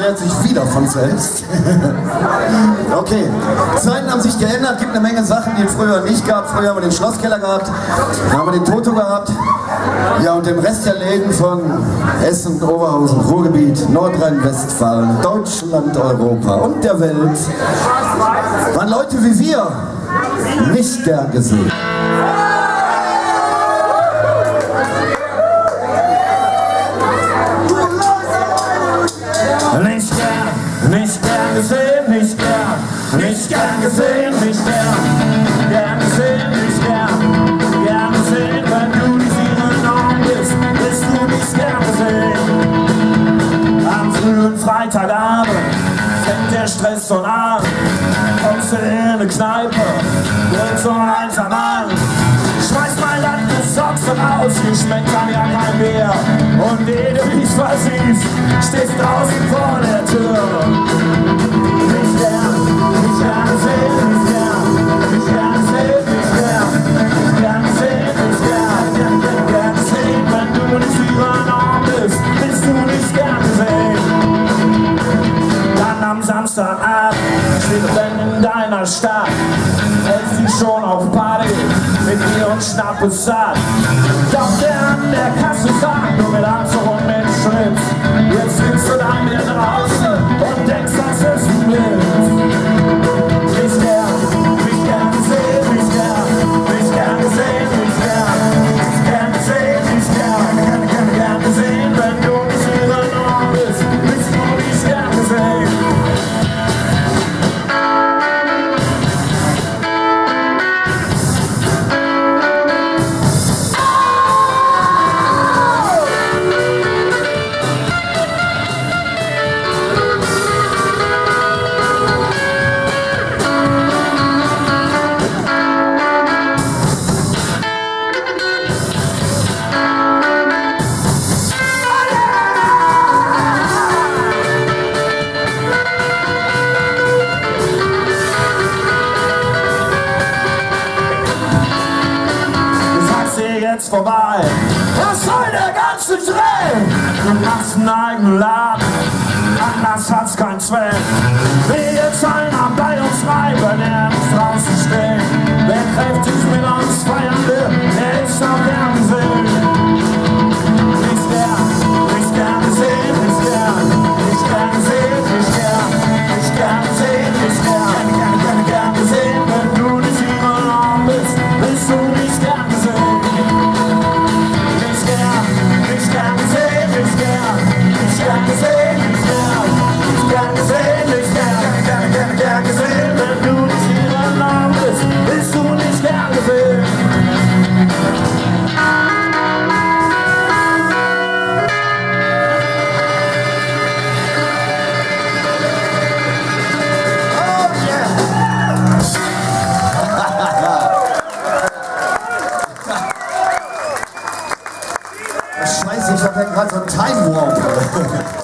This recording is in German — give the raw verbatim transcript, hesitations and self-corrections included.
erklärt sich wieder von selbst. Okay, Zeiten haben sich geändert, gibt eine Menge Sachen, die es früher nicht gab. Früher haben wir den Schlosskeller gehabt, dann haben wir den Toto gehabt. Ja, und dem Rest der Läden von Essen, Oberhausen, Ruhrgebiet, Nordrhein-Westfalen, Deutschland, Europa und der Welt waren Leute wie wir nicht gern gesehen. Nicht gern, nicht gern gesehen, nicht gern, nicht gern gesehen, nicht gern, gern gesehen, nicht gern, gern gesehen, wenn du nicht ihre Norm bist, bist du nicht gern gesehen. Am frühen Freitagabend fängt der Stress schon an, kommst du in eine Kneipe, bringst so ein einsam an, schmeiß mal deine Socken aus, hier schmeckt dann ja kein Bier. Und ehe du dich versiehst, stehst draußen vor der Tür. Nicht gern, nicht gern gesehen, nicht gern, nicht gern gesehen, nicht gern, nicht gern gesehen, nicht gern, gern, gern, gern gesehen. Wenn du nicht über Norm bist, bist du nicht gern gesehen. Dann am Samstagabend steht dann in deiner Stadt, hältst dich schon auf Party, mit Bier und Schnappes satt. Doch der an der Kasse sagt, nur mit Anzug und mit Schlips, jetzt sitzt du dann wieder draußen und denkst, das ist ein Blitz. Nicht gern, nicht gern gesehen, nicht gern, nicht gern gesehen, nicht gern, nicht gern gesehen, nicht gern, gern, gern, gern gesehen, wenn du nicht ihre Norm bist, bist du nicht gern gesehen. Jetzt vorbei, was soll der ganze Dreh? Du machst einen eigenen Laden, anders hat's keinen Zweck. Will jetzt einer bei uns reiben, der muss draußen stehen. Wer kräftig mit uns feiern will, der ist auch gern gesehen. Nicht gern, nicht gern gesehen, nicht gern, nicht gern gesehen, nicht gern, nicht gern gesehen, nicht gern, gern, gern, gern gesehen. Wenn du nicht ihre Norm bist, bist du nicht gern gesehen. Scheiße, ich hab ja gerade so einen Time Warp.